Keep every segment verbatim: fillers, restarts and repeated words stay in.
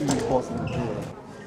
pós-cultură.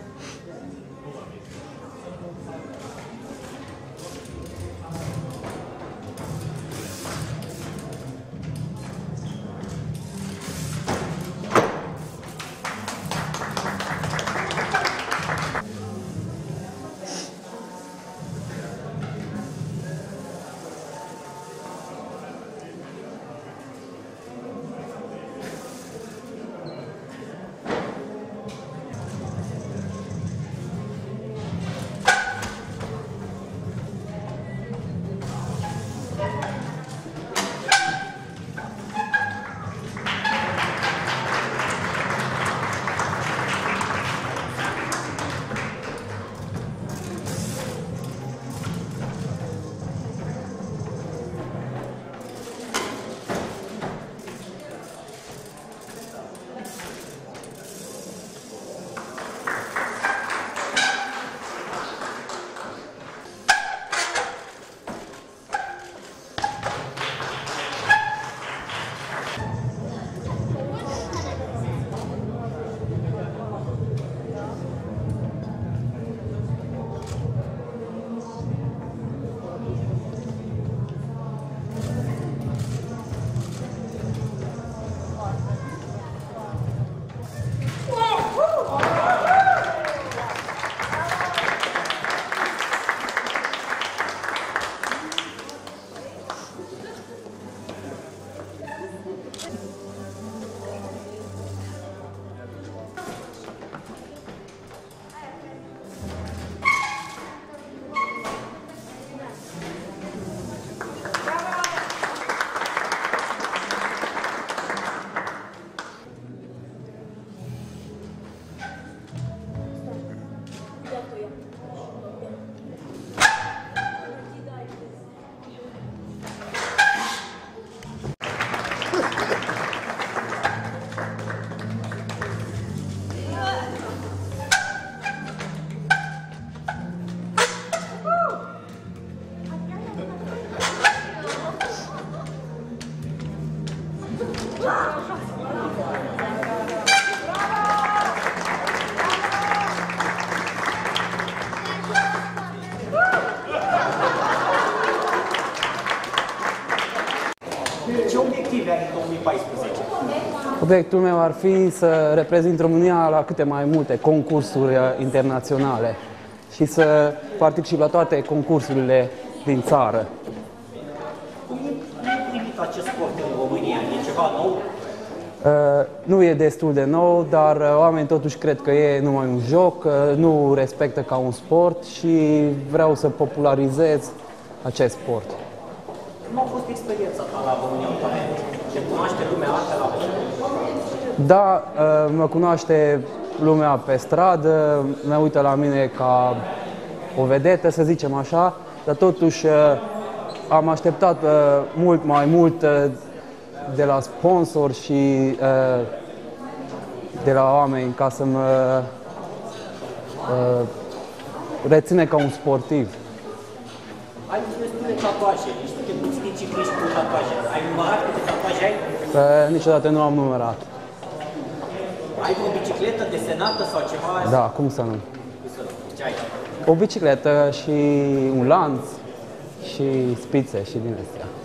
Ce obiective ai în două mii paisprezece? Obiectul meu ar fi să reprezint România la câte mai multe concursuri internaționale și să particip la toate concursurile din țară. Cum e primit acest sport în România? E ceva nou? Uh, nu e destul de nou, dar uh, oamenii totuși cred că e numai un joc, uh, nu respectă ca un sport și vreau să popularizez acest sport. Cum a fost experiența ta la România în Talent? Te cunoaște lumea asta la România? Da, uh, mă cunoaște lumea pe stradă, mă uită la mine ca o vedetă, să zicem așa, dar totuși uh, am așteptat uh, mult mai mult uh, de la sponsor și uh, de la oameni ca să mă uh, reține ca un sportiv. Ai destule tatuaje, ești de mulți cicliști cu tatuaje. Ai numărat câte tatuaje ai? Că niciodată nu am numărat. Ai o bicicletă desenată sau ceva? Da, cum să nu? Ce ai? O bicicletă și un lanț și spițe și din astea.